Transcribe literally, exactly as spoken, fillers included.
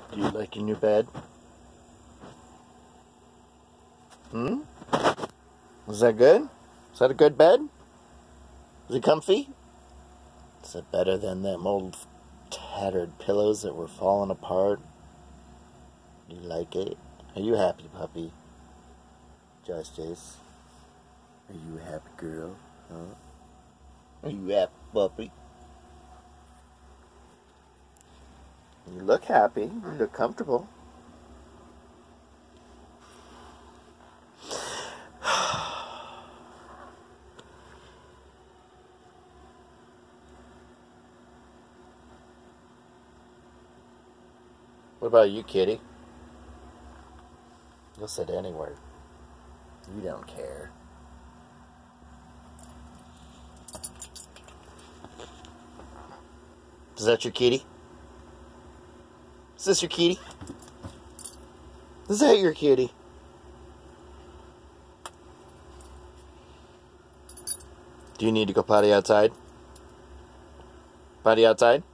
Do you like your new bed? Hmm? Was that good? Is that a good bed? Is it comfy? Is it better than them old tattered pillows that were falling apart? You like it? Are you happy, puppy? Josh Jace? Are you a happy girl? Huh? Are you happy, puppy? You look happy. You look comfortable. What about you, kitty? You'll sit anywhere. You don't care. Is that your kitty? Is this your kitty? Is that your kitty? Do you need to go potty outside? Potty outside?